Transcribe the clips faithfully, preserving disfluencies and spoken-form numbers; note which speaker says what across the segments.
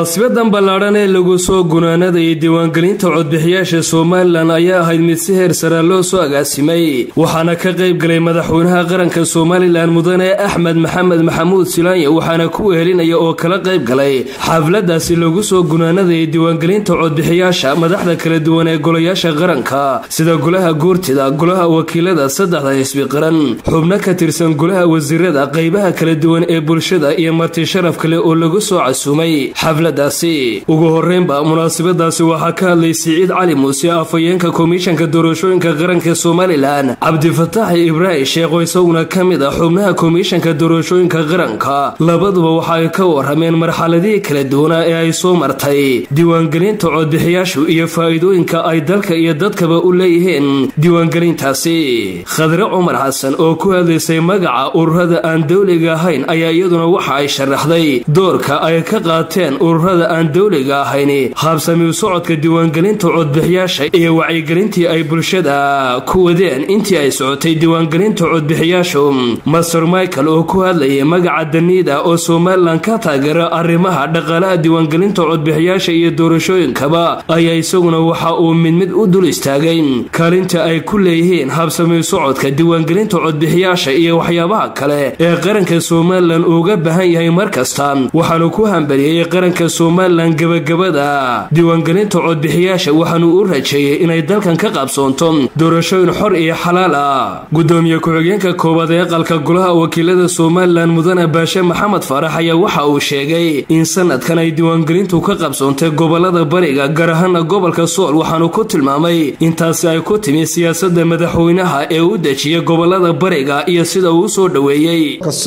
Speaker 1: munaasibadan ballaaran ee lagu soo gunaanadayay diiwaangelinta codbixiyaasha Soomaaliland ayaa ahayd mid si heer sare loo soo agaasimay waxaana ka qayb galay madaxweynaha qaranka Soomaaliland mudane Axmed Maxamed Maxamuud Silaanya waxaana ku wehelinaya oo kala qayb galay xafladaasi lagu soo gunaanadayay diiwaangelinta codbixiyaasha madaxda kala duwan ee golayaasha qaranka sida golaha guurtida golaha wakiilada saddexda xisbi qaran xubno ka tirsan golaha wasiirada qaybaha kala duwan ee bulshada iyo marti sharaf kale oo lagu soo casuumay xafladaasi ugu horeynba munaasabadaasi waxa ka hadlay Siciid Cali Muuse afayeenka komishanka doorashooyinka qaranka Soomaaliland Cabdi Fataax Ibraahim Sheekh oo isaguna kamid ah xubnaha komishanka doorashooyinka qaranka labaduba waxa ay ka warameen marxaladii kala duwan ee ay soo martay diiwaangelinta codbixiyaashu iyo faa'iidooyinka ay dalka iyo dadkaba u leeyihiin diiwaangelintaasi Khadra Umar Xasan oo ku hadlaysay magaca ururada aan dawliga ahayn ayaa iyaduna waxa ay sharaxday doorka ay ka qaateen ururada aan dawliga ahayn habsami u socodka diiwaangelinta codbixiyaasha iyo wacyigelintii ay bulshada ku wadeen intii ay socotay diiwaangelinta codbixiyaashu Master Michael oo ku hadlayay magaca Danida oo Soomaaliland ka taageera arrimaha dhaqaalaha diiwaangelinta codbixiyaasha iyo doorashooyinkaba ayaa isaguna waxa uu mid mid u dul istaagay kaalinta ay ku leeyihiin habsami u socodka diiwaangelinta codbixiyaasha iyo waxyaabaha kale ee qaranka Soomaaliland uga baahan yahay markasta waxaanu ku hambaliyay qaranka Soomaaliland gabagabada diiwaangelinta codbixiyaasha waxaanu u rajeeyay inay dalkan ka qabsoonto doorashooyin xor iyo xalaal ah gudoomiye ku-xigeenka koowaad ee aqalka golaha wakiilada Soomaaliland mudane Baashe Maxamed Faarax ayaa waxa uu sheegay in sanadkan ay diiwaangelintu ka qabsoontay gobolada bariga gaar ahaan gobolka Sool waxaanu ku tilmaamay intaasi ay ku timi siyaasadda madaxweynaha ee u dejiyay gobolada bariga iyo sida uu soo dhaweeyay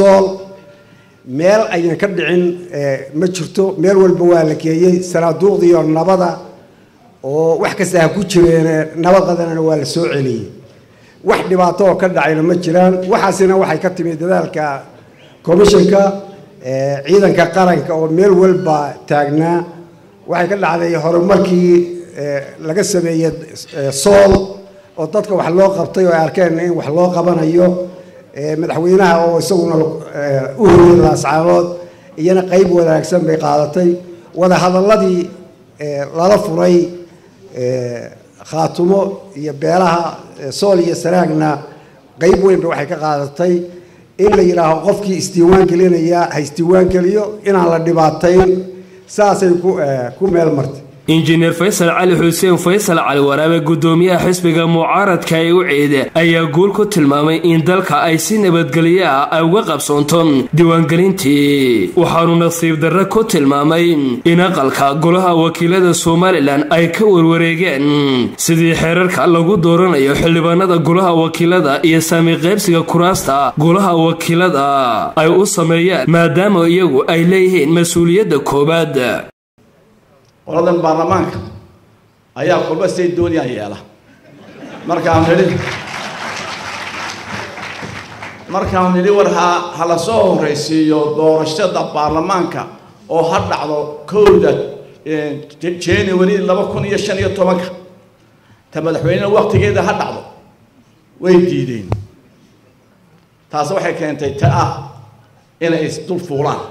Speaker 2: meel ayaan ka dhicin ma jirto meel walba waa la geeyay sanaaduuqda iyo nabada oo wax kasta ku jireen nabadana waa la soo celiyay wax dhibaato oo ka dhacayna ma jiraan waxaasina waxay ka timid dadaalka komishanka ciidanka qaranka oo meel walba taagnaa waxay ka dhacday horumarkii laga sameeyay Sool oo dadka wax loo qabtay oo ay arkeen in wax loo qabanayo madaxweynaha oo isaguna u horeeyay laascaanood iyana qayb wanaagsan bay qaadatay wada hadaladii lala furay khaatumo iyo beelaha Sool iyo Saraagna qayb weyn waxay ka qaadatay in la yiraahdo qofkii isdiiwaan gelinaya ha isdiiwaan geliyo inaan la dhibaateyn saasay ku ku meel martay
Speaker 1: Engineer Faisal Ali Hussein Faisal Ali Waraabe gudoomiyaha xisbiga mucaaradka ee u ciiday ayaa guul ku tilmaamay in dalka ay si nabadgelyo ah ay uga qabsoonto diiwaangelintii waxaanu nasiib darro ku tilmaamay in aqalka golaha wakiilada Soomaaliland ay ka warwareegeen sidii xeerarka lagu dooranayo xildhibaanada golaha wakiilada iyo saami qaybsiga kuraasta golaha wakiilada ay u sameeyaan maadaama iyagu ay leeyihiin mas'uuliyadda koobaad
Speaker 3: qoladan baarlamaanka ayaa kulba say doonayaan yeela markaan nili markaan nili war ha hala soo horeysiyo doorashada baarlamaanka oo ha dhacdo kowda January laba kun iyo shan iyo toban ta madaxweynaha waqtigeeda ha dhacdo way diideen taas waxay keentay taa inay isdul fuulaan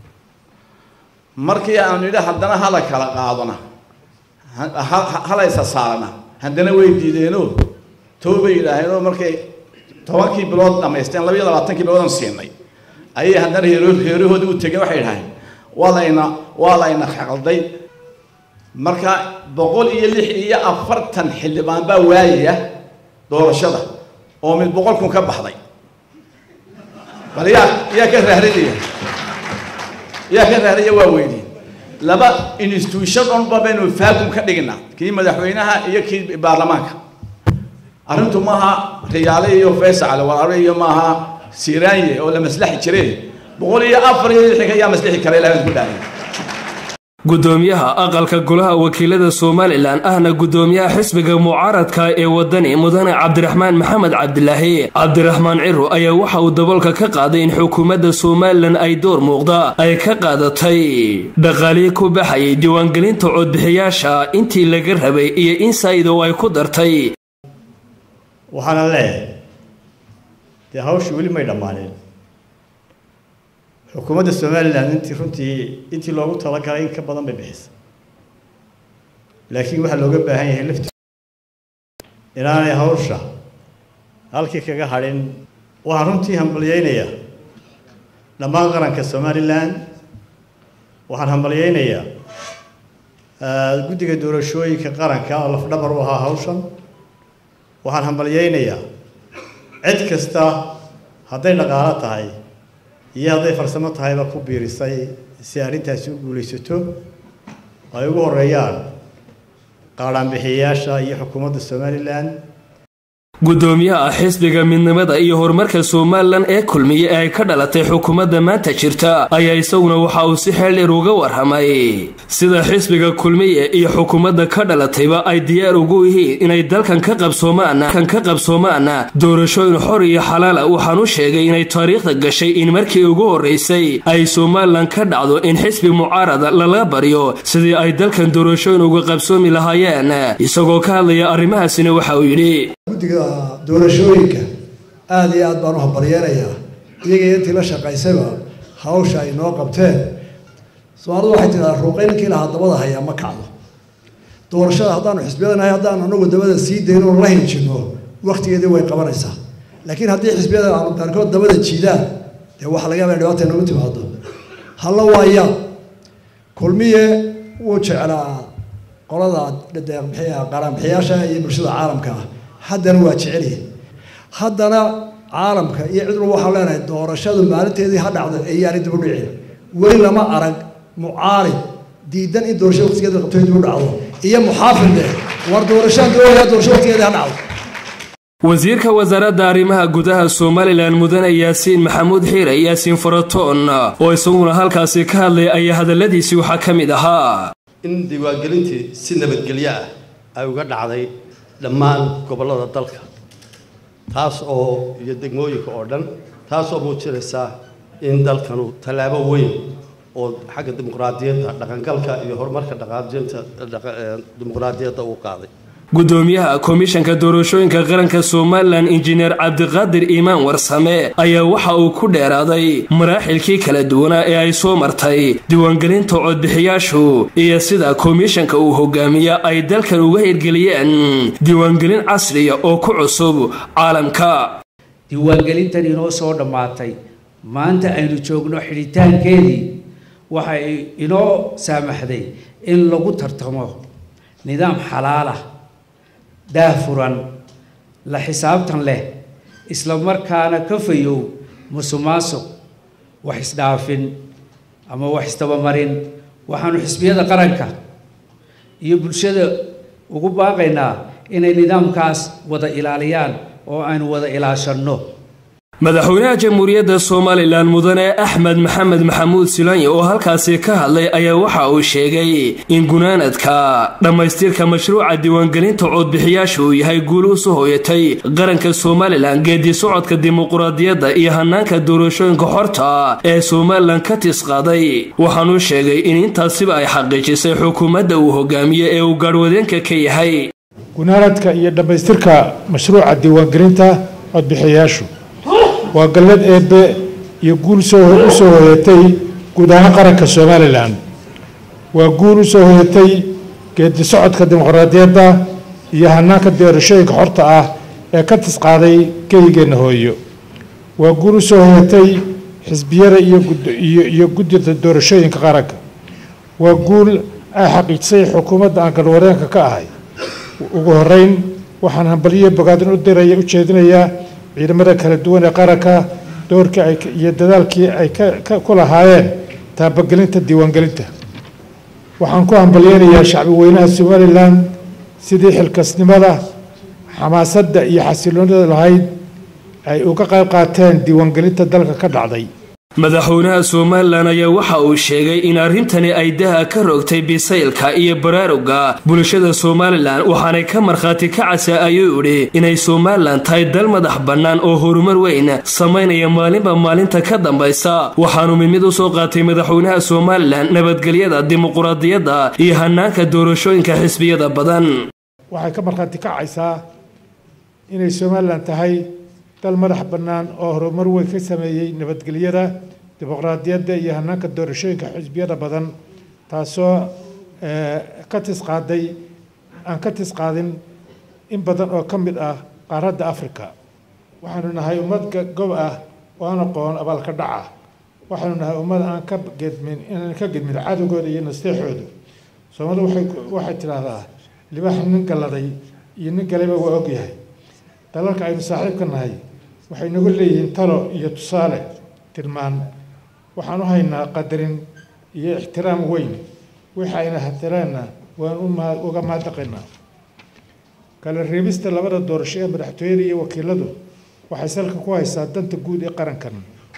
Speaker 3: markii aan nidha haddana hala kala qaadana hala isa saarana haddana way diideeno toobay ilaahay markay tobankii bilood dhameysteen laba iyo labaatan bilood aan siinay ayay haddana heerahooda u tagay waxay dhahay walayna walayna xaqalday marka boqol iyo lix iyo afartan xildhibaan baa waayaya doorashada oo mid boqol kun ka baxday bal yaa yaa ka raahriya يا كذا يا واويدي لبا institution on بابين وفاكم كدغنا كي مدحوينها iyo kii baarlamaanka arintu maaha riyaalay iyo Faisal Waraabe iyo maaha Siraanye oo la maslaxi jiray boqol iyo afar iyo lix ayaa maslaxi kale ilaahay ku dhaayay
Speaker 1: gudoomiyaha aqalka golaha wakiilada Soomaaliland ahna gudoomiyaha xisbiga mucaaradka ee wadani mudane Cabdiraxmaan Maxamed Cabdilaahi Cabdiraxmaan Ciro ayaa waxa uu dabalka ka qaaday in xukuumadda Soomaaliland ay door muuqda ay ka qaadatay dhaqaalihi ku baxay diiwaangelinta codbixiyaasha intii laga rabay iyo in saydo ay ku dartay
Speaker 4: waxaan leeyahay hawshu wali ma dhammaaneen xukuumadda Somaliland intii runtii intii loogu talagalay in ka badan bay bixisay laakiin waxa looga baahan yahay lafti inaanay hawsha halkii kaga hadhin waxaan runtii hambalyeynaya dhammaan qaranka Somaliland waxaan hambalyeynaya guddiga doorashooyinka qaranka oo lafdhabar u ahaa hawshan waxaan hambalyeynaya cid kasta hadday dhaqaale tahay iyo hadday farsamo tahayba ku biirisay si arrintaasi u guulaysato ay ugu horeeyaan qaran bixiyaasha iyo xukuumadda Somaliland
Speaker 1: gudoomiyaha xisbiga midnimada iyo horumarka Soomaaliland ee kulmiye ay ka dhalatay xukuumadda maanta jirta ayaa isaguna waxa uu si xeel dheer uga warramay sida xisbiga kulmiye iyo xukuumadda ka dhalatayba ay diyaar ugu yihiin inay dalkan ka qabsoomaan kan ka qabsoomaan doorashooyin xor iyo xalaal ah waxaan u sheegay inay taariikhda gashay in markii ugu horeysay ay Soomaaliland ka dhacdo in xisbi mucaarada lala bariyo sidii ay dalkan doorashooyin uga qabsoomi lahaayeen isagoo ka hadlaya arrimahaasina waxa uu yiri
Speaker 5: guddiga doorashooyinka aad iyo aad baan u hambalyeynaya iyaga intii la shaqaysayba hawsha ay noo qabteen Soomaalidu waxay tiraahdaa ruuqaynkii lahaa dabada haya ma kacdo doorashada haddaanu xisbiyadanahay haddaan anagu dabada sii dayno la hinjino waqtigeedii way qabanaysaa laakiin haddii xisbiyada aanu qaarkood dabada jiidaan dee waxa laga yaabaa dhibaato inoogu timaado halla waaya kulmiye wuu jeclaa qolada deeq bixiya qaran bixiyaasha iyo bulshada caalamka haddana waa jeceliye haddana caalamka iyo cid walba waxaa leenahay doorashadu maalinteedii ha dhacdo ayaanay dib u dhicin weli lama arag mucaarid diidan in doorashada waqtigeeda qabto dib u dhacdo iyo muxaafid war doorashada dooraya doorashada waqtigeeda ha dhacdo
Speaker 1: wasiirka wasaaradda arrimaha gudaha Soomaaliland mudane Yaasiin Maxamuud Xiire Yaasiin Faratoon oo isaguna halkaasi ka hadlay ayaa hadaladiisi waxa ka mid ahaa
Speaker 6: in diiwaangelintii si nabadgelyo ah ay uga dhacday dhammaan gobollada dalka taas oo iyo degmooyinka oo dhan taas oo muujinaysa in dalkanu talaabo weyn oo xagga dimuqraadiyadda dhaqangalka iyo horumarka dhaqaajinta dimuqraadiyadda uu qaaday
Speaker 1: gudoomiyaha komishanka doorashooyinka qaranka Soomaaliland injineer Cabdiqaadir Iimaan Warsame ayaa waxa uu ku dheeraaday maraaxilkii kala duwan ee ay soo martay diiwaangelinta codbixiyaashu iyo sida komishanka uu hogaamiya ay dalkan uga hirgeliyeen diiwaangelin casri ah oo ku cusub caalamka
Speaker 7: diiwaangelintan inoo soo dhamaatay maanta aynu joogno xidhitaankeedii waxay inoo saamaxday in lagu tartamo nidaam xalaal ah daafuran la xisaabtan leh isla markaana ka fayow musuqmaasuq wax isdhaafin ama wax istabamarin waxaanu xisbiyada qaranka iyo bulshada ugu baaqaynaa inay nidaamkaas wada ilaaliyaan oo aynu wada ilaashano
Speaker 1: madaxweynaha jamhuuriyadda Soomaaliland mudane Axmed Maxamed Maxamuud Silaanyi oo halkaasi ka hadlay ayaa waxa uu sheegay in gunaanadka dhamaystirka mashruuca diiwaangelinta codbixiyaashu uu yahay guul u soo hooyatay qaranka Soomaaliland geedi socodka dimuqraadiyadda iyo hanaanka doorashooyinka xorta ee Soomaaliland ka tisqaaday waxaan uu sheegay in intaasiba ay xaqiijisay xukuumadda uu hogaamiye ee uu gaarwadeenka ka yahay
Speaker 8: gunaanadka iyo dhamaystirka mashruuca diiwaangelinta codbixiyaashu waa galad eebe iyo guul soo u soo hoyatay guud ahaan qaranka Soomaaliland waa guul u soo hoyatay geedi socodka dimuqraadiyadda iyo hanaanka doorashooyinka xorta ah ee ka tisqaaday kaygeena hooyo waa guul u soo hoyatay xisbiyada iyo iyo guddida doorashooyinka qaranka waa guul ay xaqiijisay xukuumadda aan galwareenka ka ahay ugu horeyn waxaan hambaliyo bogaadin u diraya u jeedinayaa ciidamada kala duwan ee qaranka doorka ay iyo dadaalkii ay ka ku lahaayeen taabagelinta diiwaangelinta waxaan ku hambalyeeyaa shacbi weynaha Soomaaliland sidii xilkasnimada xamaasadda iyo xasiloonida lahayd ay uga qayb qaateen diiwaangelinta dalka ka dhacday
Speaker 1: madaxweynaha Soomaaliland ayaa waxa uu sheegay in arrintani ay daha ka rogtay bisaylka iyo baraaruga bulshada Soomaaliland waxaanay ka marxaati ka casay ayuu yiri inay Soomaaliland tahay dal madax bannaan oo horumar weyn sameynaya maalinba maalinta ka dambaysa waxaanu mid u soo qaatay madaxweynaha Soomaaliland nabadgelyada dimuqraadiyadda iyo hanaanka doorashooyinka xisbiyada badan
Speaker 8: waxay ka marxaati ka casay inay Soomaaliland tahay dal madax bannaan oo horumar weyn ka sameeyay nabadgelyada dimuqraadiyadda iyo hanaanka doorashooyinka xisbiyada badan taasoo ka tisqaaday aan ka tisqaadin in badan oo ka mid ah qaaradda Afrika. waxaanu nahay ummad gob ah oo aan aqoon abaalka dhaca. waxaanu nahay ummad aan ka gedmin inaan ka gedmin cadowgooda iyo nasteexooda. Soomaalidu waxay waxay tiraahdaa libax nin galaday iyo nin galeba waa og yahay. dalalka aynu saaxiibka nahay waxay nagu leeyihiin talo iyo tusaale tilmaan. waxaan u haynaa qadarin iyo ixtiraam weyn. waxa ayna hatiraana waan uga mahadnaqaynaa. kala reebista labada doorasho ee madaxtooyada iyo wakiiladu waxay salka ku haysaa danta guud ee qarankan.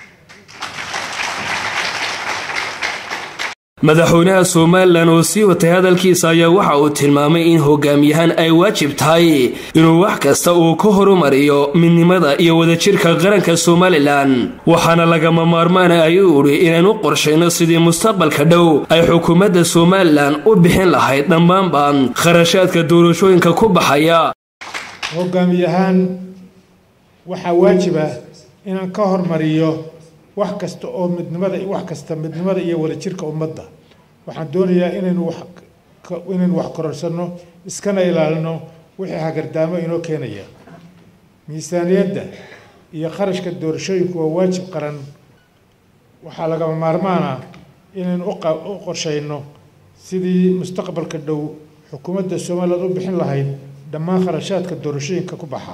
Speaker 1: madaxweynaha Soomaaliland oo sii watay hadalkiisa ayaa waxa uu tilmaamay in hogaamiyahan ay waajib tahay inuu wax kasta uu ka horumariyo midnimada iyo wadajirka qaranka Soomaaliland. waxaana lagama maarmaan ah ayuu yiri inaynu qorsheyno sidii mustaqbalka dhow ay xukuumadda Soomaaliland u bixin lahayd dhammaanba kharashaadka doorashooyinka ku baxaya.
Speaker 8: hogaamiyahan waxa waajib ah inaan ka hormariyo wax kasta oo midnimada wax kasta midnimada iyo wadajirka ummadda. waxaan doonayaa inaynu wax inaynu wax kororsano iskana ilaalino wixii hagardaamo inoo keenaya. miisaaniyadda iyo kharashka doorashooyinku waa waajib qaran. waxaa lagama maarmaan ah inaynu u qorsheyno sidii mustaqbalka dhow xukuumadda Soomaaliland u bixin lahayd dhammaan kharashaadka doorashooyinka ku baxa.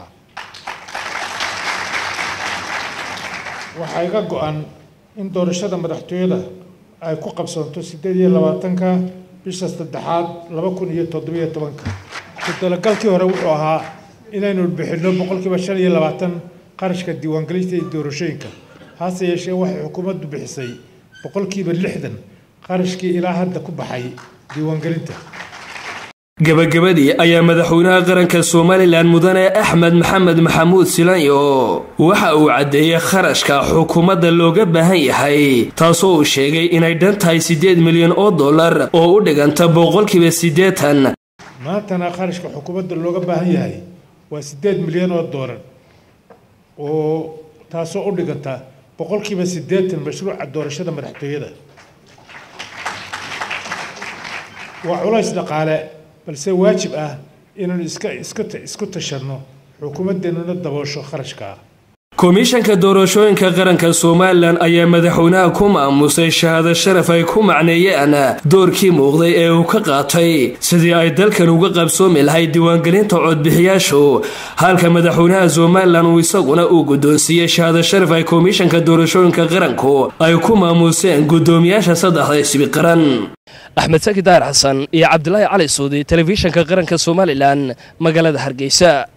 Speaker 8: waxaa iga go'an in doorashada madaxtooyada ay ku qabsanto sideed iyo labaatanka bisha saddexaad laba kun iyo toddoba iyo tobanka. talagalkii hore wuxuu ahaa inaynu bixino boqolkiiba shan iyo labaatan qarashka diiwaangelinta iyo doorashooyinka. hase yeeshee waxay xukuumaddu bixisay boqolkiiba lixdan qarashkii ilaa hadda ku baxay diiwaangelinta.
Speaker 1: gabagabadii ayaa madaxweynaha qaranka Soomaaliland mudane Axmed Maxamed Maxamuud Silaanyo waxa uu cadeeyay kharashka xukuumadda looga baahan yahay taasoo uu sheegay inay dhan tahay sideed milyan oo dollar oo u dhiganta boqolkiiba siddeetan.
Speaker 8: maantana kharashka xukuumadda looga baahan yahay waa sideed milyan oo dollar oo taasoo u dhiganta boqolkiiba siddeetan mashruuca doorashada madaxtooyada. waa culays dhaqaale balse waajib ah inaan iska iska isku tashano xukuumadeennuna daboosho kharashka.
Speaker 1: komishanka doorashooyinka qaranka Soomaaliland ayaa madaxweynaha ku maamusay shahaado sharaf ay ku macneeyeen doorkii muuqday ee uu ka qaatay sidii ay dalkan uga qabsoomi lahayd diiwaangelinta codbixiyaashu. halka madaxweynaha Soomaaliland uu isaguna uu gudoonsiiyay shahaado sharaf ay komishanka doorashooyinka qaranku ay ku maamuseen gudoomiyaasha saddexda xisbi qaran. Axmed Saki Daar Xasan iyo Cabdullaahi Cali Suudi, telefishinka qaranka Soomaaliland, magaalada Hargeysa.